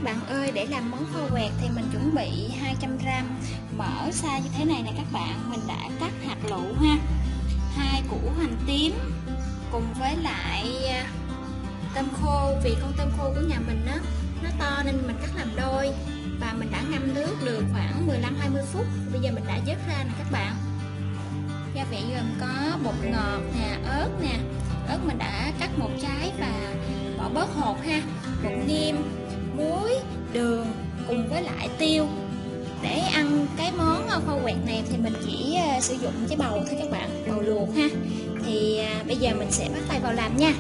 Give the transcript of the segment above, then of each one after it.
các bạn ơi, để làm món kho quẹt thì mình chuẩn bị 200g mỡ size như thế này nè các bạn. Mình đã cắt hạt lựu ha, 2 củ hành tím cùng với lại tôm khô. Vì con tôm khô của nhà mình nó to nên mình cắt làm đôi, và mình đã ngâm nước được khoảng 15-20 phút. Bây giờ mình đã vớt ra nè các bạn. Gia vị gồm có bột ngọt nè, ớt nè. Ớt mình đã cắt một trái và bỏ bớt hột ha. Bột nêm, muối, đường cùng với lại tiêu. Để ăn cái món kho quẹt này thì mình chỉ sử dụng cái bầu thôi các bạn, bầu luộc ha. Thì bây giờ mình sẽ bắt tay vào làm nha.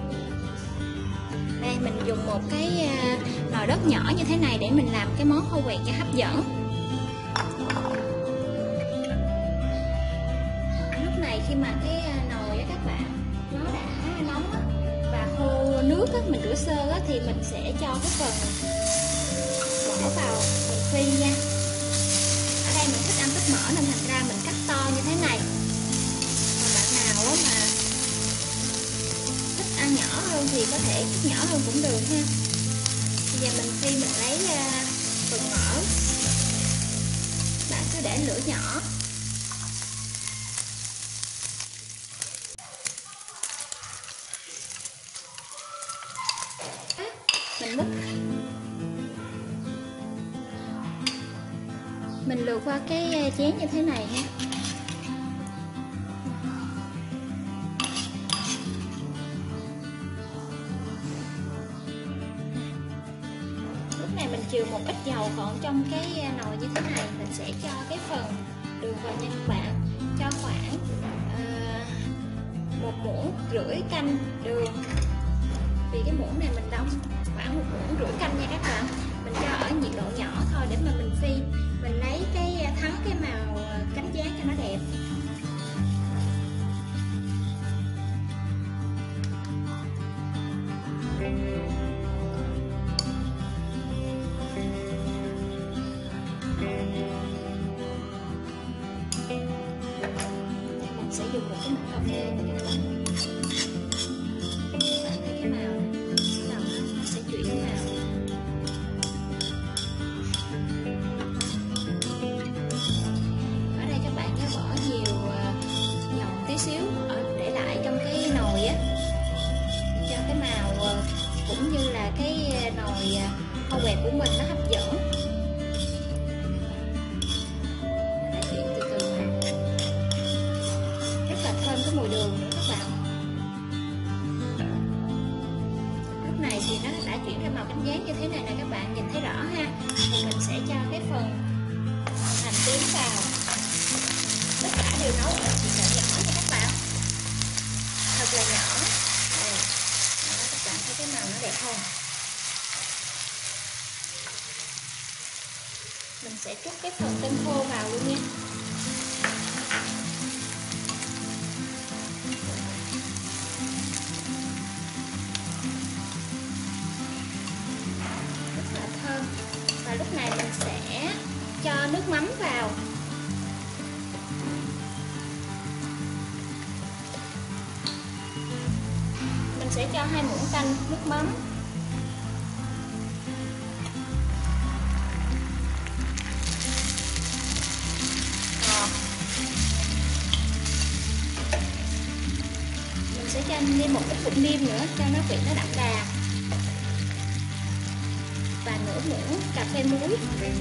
Đây mình dùng một cái nồi đất nhỏ như thế này để mình làm cái món kho quẹt cho hấp dẫn. Lúc này khi mà cái nồi á các bạn nó đã nóng và khô nước á, mình rửa sơ á, thì mình sẽ cho cái phần bỏ vào mình phi nha. Ở đây mình thích ăn ít mỡ nên thành ra mình cắt to như thế này. Còn bạn nào á mà thích ăn nhỏ hơn thì có thể cắt nhỏ hơn cũng được ha. Bây giờ mình phi mình lấy phần mỡ. Bạn cứ để lửa nhỏ. Mình múc, mình lượt qua cái chén như thế này ha. Lúc này mình chừa một ít dầu còn trong cái nồi như thế này, mình sẽ cho cái phần đường vào nha các bạn. Cho khoảng 1,5 muỗng canh đường. Vì cái muỗng này mình đong khoảng 1,5 muỗng canh nha các bạn. Mình cho ở nhiệt độ nhỏ thôi để mà mình phi. Mình lấy cái thắng cái màu cánh gián cho nó đẹp. Mình sẽ dùng một cái muỗng cà phê này các bạn. Xíu để lại trong cái nồi á, cho cái màu cũng như là cái nồi kho quẹt của mình nó hấp dẫn. Đã chuyển từ từ vào, rất là thơm cái mùi đường nữa các bạn. Lúc này thì nó đã chuyển ra màu cánh gián như thế này nè các bạn, nhìn thấy rõ ha. Thì mình sẽ cho cái phần hành tím vào. Tất cả đều nấu ở nhiệt độ nhỏ nha các bạn, thật là nhỏ. Đây, các bạn thấy cái màu nó đẹp không? Mình sẽ trút cái phần tôm khô vào luôn nha. Rất là thơm. Và lúc này mình sẽ cho nước mắm vào. Sẽ cho 2 muỗng canh nước mắm. Mình sẽ cho thêm một ít bột nêm nữa cho nó vị nó đậm đà. Và nửa muỗng cà phê muối.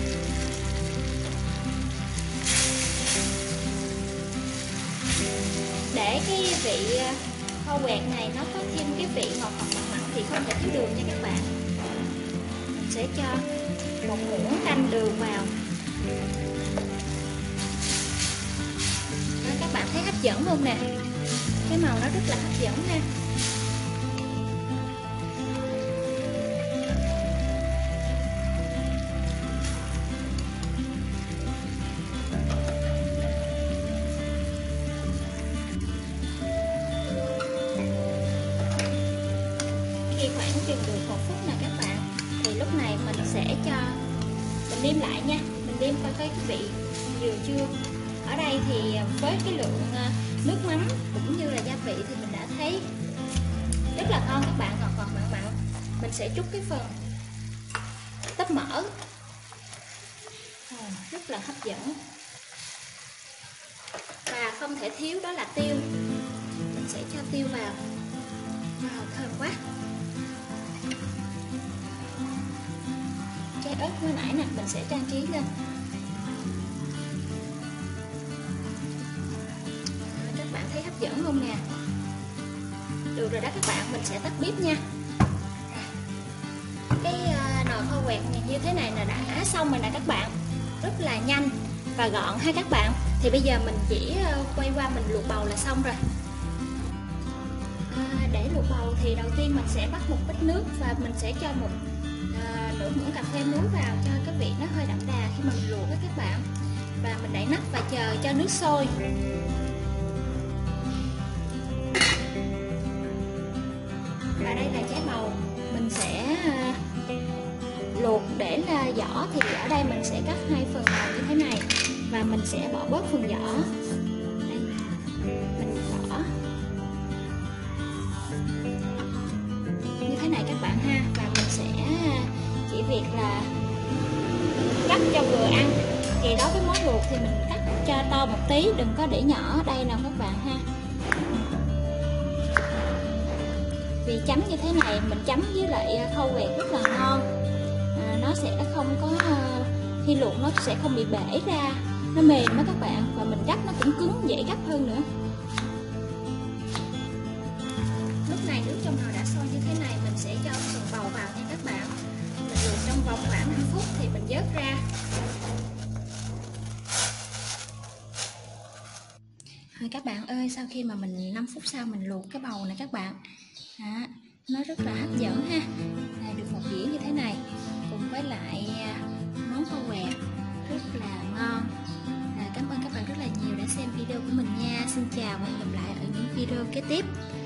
Để cái vị kho quẹt này nó có thêm cái vị ngọt ngọt mặn mặn thì không thể thiếu đường nha các bạn. Mình sẽ cho 1 muỗng canh đường vào. Đó, các bạn thấy hấp dẫn không nè? Cái màu nó rất là hấp dẫn ha. Khoảng chừng được 1 phút nè các bạn, thì lúc này mình sẽ cho mình nêm lại nha. Mình nêm coi cái vị vừa chưa. Ở đây thì với cái lượng nước mắm cũng như là gia vị thì mình đã thấy rất là ngon các bạn, ngọt ngọt mặn mặn. Mình sẽ trút cái phần lớp mỡ. Rất là hấp dẫn. Và không thể thiếu đó là tiêu. Mình sẽ cho tiêu vào. Wow, thơm quá. Trái ớt mới nãy nè, mình sẽ trang trí lên. Các bạn thấy hấp dẫn không nè? Được rồi đó các bạn, mình sẽ tắt bếp nha. Cái nồi kho quẹt như thế này là đã xong rồi nè các bạn. Rất là nhanh và gọn ha các bạn. Thì bây giờ mình chỉ quay qua mình luộc bầu là xong rồi. Để luộc bầu thì đầu tiên mình sẽ bắt một ít nước và mình sẽ cho một nửa muỗng cà phê muối vào cho cái vị nó hơi đậm đà khi mà mình luộc đó các bạn. Và mình đậy nắp và chờ cho nước sôi. Và đây là trái bầu mình sẽ luộc để vỏ, thì ở đây mình sẽ cắt hai phần vào như thế này và mình sẽ bỏ bớt phần vỏ. Đây, mình bỏ như thế này các bạn ha, và mình sẽ chỉ việc là cắt cho vừa ăn. Thì đối với món luộc thì mình cắt cho to một tí, đừng có để nhỏ. Đây nào các bạn ha. Vì chấm như thế này mình chấm với lại kho quẹt rất là ngon. Nó sẽ không có, khi luộc nó sẽ không bị bể ra, nó mềm đó các bạn, và mình gắp nó cũng cứng, dễ gắp hơn nữa. Lúc này nước trong nồi đã sôi như thế này, mình sẽ cho phần bầu vào nha các bạn. Mình luộc trong vòng khoảng 5 phút thì mình vớt ra. Các bạn ơi, sau khi mà mình 5 phút sau mình luộc cái bầu này các bạn, nó rất là hấp dẫn ha. Này, được một dĩa như thế này cùng với lại món kho quẹt rất là ngon. Cảm ơn các bạn rất là nhiều đã xem video của mình nha. Xin chào và hẹn gặp lại ở những video kế tiếp.